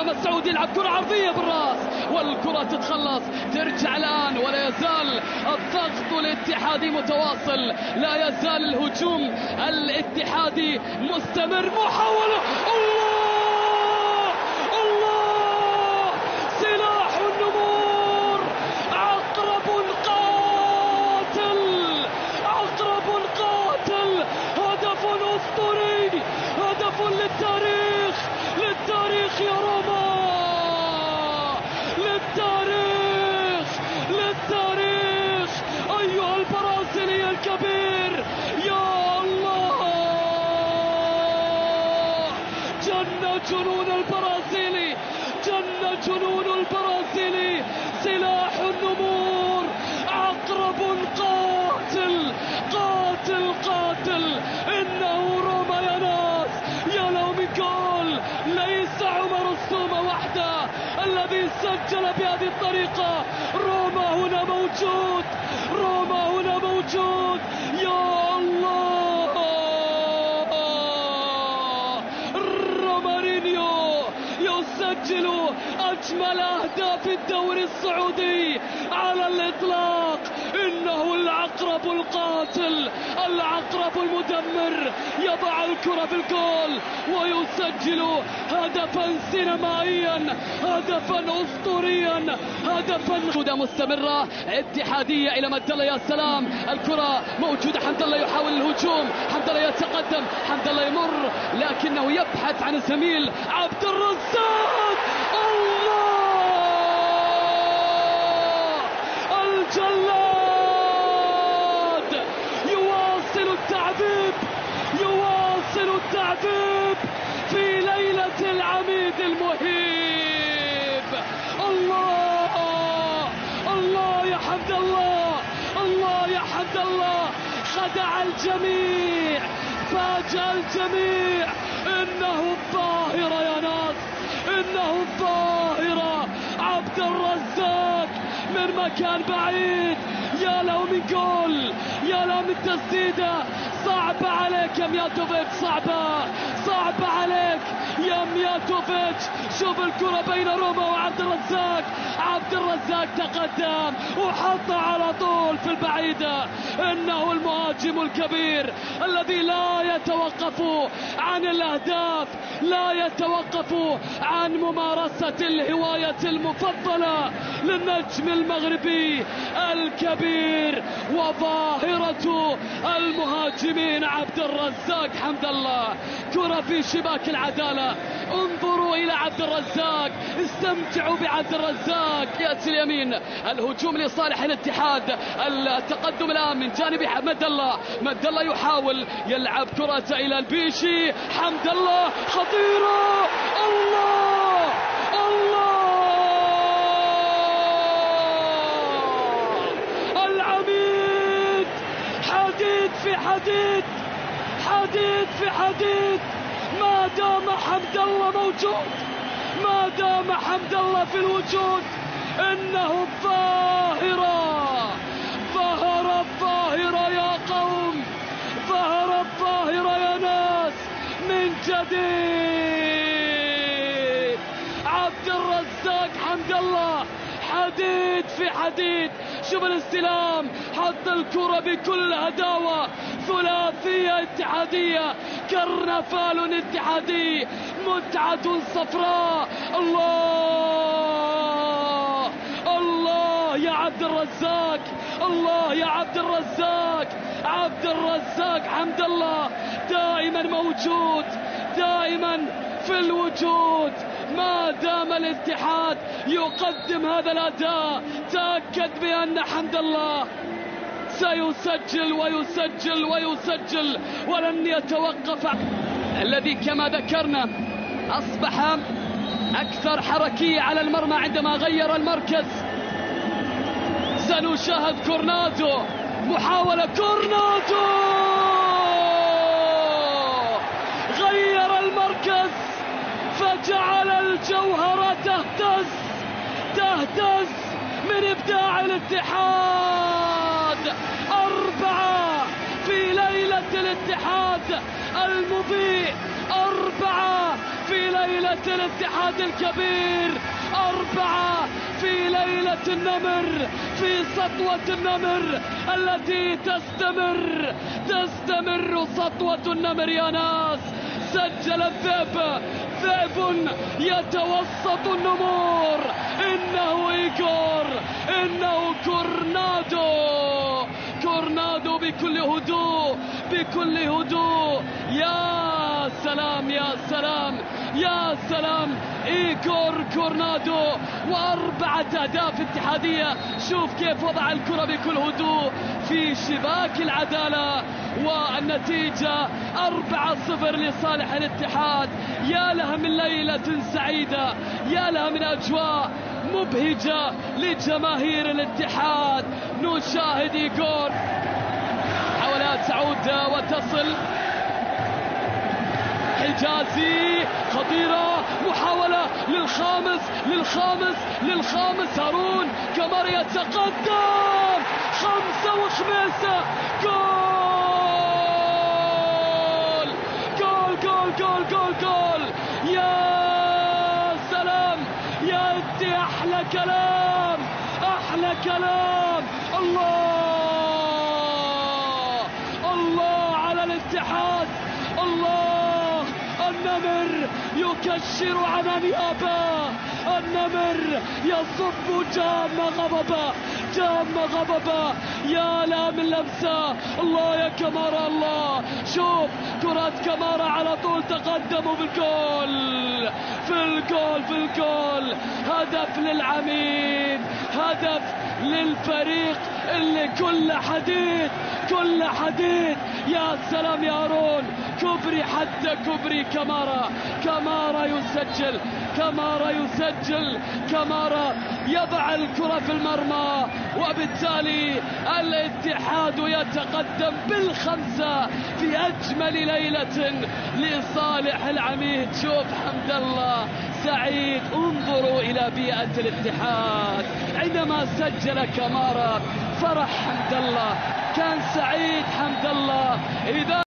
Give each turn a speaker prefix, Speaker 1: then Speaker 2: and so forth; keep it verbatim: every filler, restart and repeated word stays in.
Speaker 1: مسعود يلعب كرة عرضية بالراس والكرة تتخلص، ترجع الآن ولا يزال الضغط الاتحادي متواصل، لا يزال الهجوم الاتحادي مستمر. محاولة، الله الله، سلاح النمور، عقرب قاتل، عقرب قاتل، هدف أسطوري، هدف للتاريخ، للتاريخ يا روما، للتاريخ، للتاريخ أيها البرازيلي الكبير. يا الله، جن جنون البرازيلي، جن جنون البرازيلي، سلاح النمور، عقرب قاتل قاتل قاتل. إنه روما يا ناس، يا لو من جول، ليس عمر السومة وحده الذي سجل بهذه الطريقة. روما هنا موجود، روما هنا موجود. يا الله، رومارينيو يسجل أجمل أهداف الدوري السعودي على الإطلاق. إنه العقرب القاتل، العقرب المدمر، يضع الكرة في الجول ويسجل هدفا سينمائيا، هدفا أسطوريا، هدفا. موجودة مستمرة اتحادية إلى مد الله، يا سلام، الكرة موجودة، حمد الله يحاول الهجوم، حمد الله يتقدم، حمد الله يمر لكنه يبحث عن الزميل عبد الرزاق. الله، الجلاد يواصل التعذيب، يواصل التعذيب في ليلة العميد المهيب. الله الله يا حمد الله، الله يا حمد الله، خدع الجميع، فاجأ الجميع. إنه الظاهرة يا ناس، إنه الظاهرة، عبد الرزاق من مكان بعيد. يا له من جول، يا له من تسديدة، صعبة عليك يا مياتوفيتش، صعبة صعبة عليك يا مياتوفيتش. شوف الكرة بين روما وعبد الرزاق، عبد الرزاق تقدم وحطها على طول في البعيدة. إنه المهاجم الكبير الذي لا يتوقف عن الأهداف، لا يتوقف عن ممارسة الهواية المفضلة للنجم المغربي الكبير وظاهرة المهاجمين عبد الرزاق حمد الله. كرة في شباك العدالة، انظروا إلى عبد الرزاق، استمتعوا بعبد الرزاق. يأتي اليمين، الهجوم لصالح الاتحاد، التقدم الآن من جانب حمد الله، مد الله يحاول يلعب كرة إلى البيشي، حمد الله خطيرة، الله الله، العميد، حديد في حديد، حديد في حديد. ما دام حمد الله موجود، ما دام حمد الله في الوجود، إنه الظاهرة، ظهر الظاهرة يا قوم، ظهر الظاهرة يا ناس من جديد. عبد الرزاق حمد الله، حديد في حديد. شوف الاستلام، حط الكرة بكل هداوة، ثلاثية اتحادية، كرنفال اتحادي، متعة صفراء. الله الله يا عبد الرزاق، الله يا عبد الرزاق، عبد الرزاق حمد الله دائما موجود، دائما في الوجود. ما دام الاتحاد يقدم هذا الأداء، تأكد بأن حمد الله سيسجل ويسجل ويسجل ولن يتوقف. الذي كما ذكرنا أصبح أكثر حركية على المرمى عندما غير المركز. سنشاهد كورنادو، محاولة كورنادو، غير المركز فجعل الجوهرة تهتز، تهتز من إبداع الاتحاد. أربعة في ليلة الاتحاد المضيء، أربعة في ليلة الاتحاد الكبير، أربعة في ليلة النمر، في سطوة النمر التي تستمر تستمر سطوة النمر يا ناس. سجل الذئب، ذئب يتوسط النمور، إنه إيغور، إنه كورنادو، كورنادو بكل هدوء بكل هدوء. يا سلام يا سلام يا سلام، إيغور كورنادو وأربعة أهداف اتحادية. شوف كيف وضع الكرة بكل هدوء في شباك العدالة، والنتيجة أربعة صفر لصالح الاتحاد. يا لها من ليلة سعيدة، يا لها من أجواء مبهجة لجماهير الاتحاد. نشاهد إيغور، حاولت تعود وتصل، حجازي خطيرة، محاولة للخامس للخامس للخامس هارون كمار يتقدم، خمسة وخميسة، جول جول جول جول جول جول. يا سلام يا ادي، احلى كلام احلى كلام. الله الله على الاتحاد، الله. النمر يكشر عن نيابه، النمر يصب جام غضبه جام غضبه. يا لا من لمسه، الله يا كمارا، الله. شوف كرة كمارا على طول تقدموا بالجول، في الجول في الجول. هدف للعميد، هدف للفريق اللي كل حديد كل حديد. يا سلام يا هارون، كبري حتى كبري. كمارا كمارا يسجل، كمارا يسجل، كمارا يضع الكرة في المرمى، وبالتالي الاتحاد يتقدم بالخمسة في أجمل ليلة لصالح العميد. شوف حمد الله سعيد، انظروا إلى بيئة الاتحاد عندما سجل كمارا، فرح حمد الله، كان سعيد حمد الله. إذا